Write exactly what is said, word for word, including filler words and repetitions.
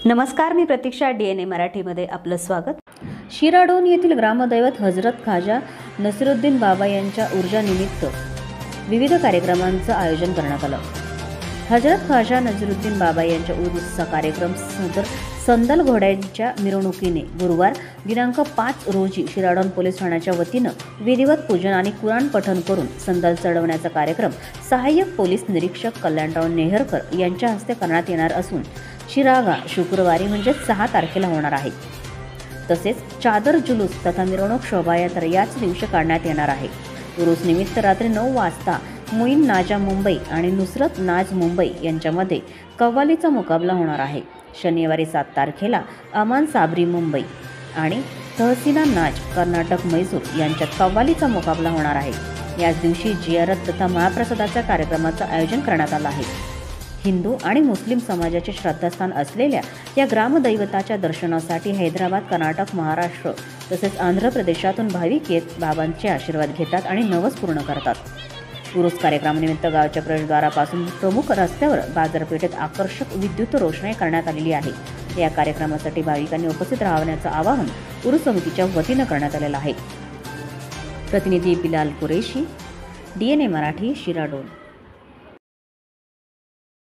नमस्कार, मी प्रतीक्षा. D N ए मराठीमध्ये आपलं स्वागत. शिराढोण येथील ग्रामदैवत हजरत खाजा नसीरुद्दीन बाबा यांच्या ऊर्जानिमित्त विविध कार्यक्रमांचं आयोजन करण्यात आलं. हजरत खाजा नसीरुद्दीन बाबा यांच्या उर्सचा कार्यक्रम सदर संदल घोड्यांच्या मिरवणुकीने गुरुवार दिनांक पाच रोजी शिराढोण पोलीस ठाण्याच्या वतीनं विधिवत पूजन आणि कुराण पठण करून संदल चढवण्याचा कार्यक्रम सहाय्यक पोलीस निरीक्षक कल्याणराव नेहरकर यांच्या हस्ते करण्यात येणार असून शिरागा शुक्रवारी म्हणजे सहा तारखेला होणार आहे. तसेच चादर जुलूस तथा मिरवणूक शोभायात्रा याच दिवशी काढण्यात येणार आहे. उरूस निमित्त रात्री नऊ वाजता मुईन नाजा मुंबई आणि नुसरत नाज मुंबई यांच्यामध्ये कव्वालीचा मुकाबला होणार आहे. शनिवारी सात तारखेला अमान साबरी मुंबई आणि तहसीना नाज कर्नाटक मैसूर यांच्यात कव्वालीचा मुकाबला होणार आहे. याच दिवशी जियारत तथा महाप्रसादाच्या कार्यक्रमाचं आयोजन करण्यात आलं आहे. हिंदू आणि मुस्लिम समाजाचे श्रद्धास्थान असलेल्या या ग्रामदैवताच्या दर्शनासाठी हैदराबाद, कर्नाटक, महाराष्ट्र तसेच आंध्र प्रदेशातून भाविक येत बाबांचे आशीर्वाद घेतात आणि नवस पूर्ण करतात. उरूस कार्यक्रमानिमित्त गावच्या प्रवेशद्वारापासून प्रमुख रस्त्यावर बाजारपेठेत आकर्षक विद्युत रोषणाई करण्यात आलेली आहे. या कार्यक्रमासाठी भाविकांनी उपस्थित राहण्याचं आवाहन उरूस समितीच्या वतीनं करण्यात आलेलं आहे. प्रतिनिधी Bilal Qureshi, D N A Marathi, Shiradhon.